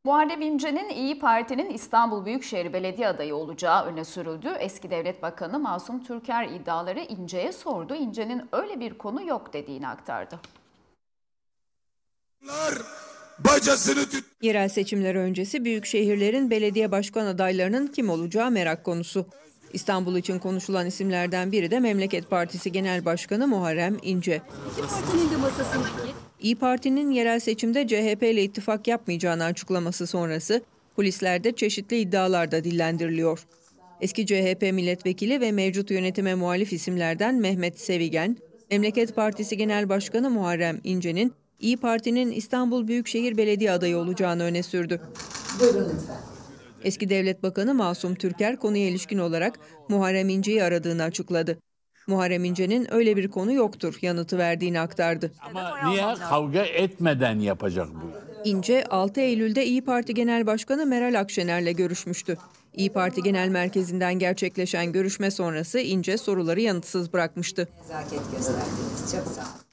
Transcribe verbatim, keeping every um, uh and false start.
Muharrem İnce'nin İyi Parti'nin İstanbul Büyükşehir Belediye adayı olacağı öne sürüldü. Eski Devlet Bakanı Masum Türker iddiaları İnce'ye sordu. İnce'nin öyle bir konu yok dediğini aktardı. Bacasını tut. Yerel seçimler öncesi büyük şehirlerin belediye başkan adaylarının kim olacağı merak konusu. İstanbul için konuşulan isimlerden biri de Memleket Partisi Genel Başkanı Muharrem İnce. İki partinin de masasındaki. İyi Parti'nin yerel seçimde C H P ile ittifak yapmayacağını açıklaması sonrası kulislerde çeşitli iddialar da dillendiriliyor. Eski C H P milletvekili ve mevcut yönetime muhalif isimlerden Mehmet Sevigen, Memleket Partisi Genel Başkanı Muharrem İnce'nin İyi Parti'nin İstanbul Büyükşehir Belediye adayı olacağını öne sürdü. Buyurun lütfen. Eski Devlet Bakanı Masum Türker konuya ilişkin olarak Muharrem İnce'yi aradığını açıkladı. Muharrem İnce'nin öyle bir konu yoktur yanıtı verdiğini aktardı. Ama niye kavga etmeden yapacak bu? İnce, altı Eylül'de İyi Parti Genel Başkanı Meral Akşener'le görüşmüştü. İyi Parti Genel Merkezi'nden gerçekleşen görüşme sonrası İnce soruları yanıtsız bırakmıştı. Nezaket gösterdiniz. Çok sağ olun.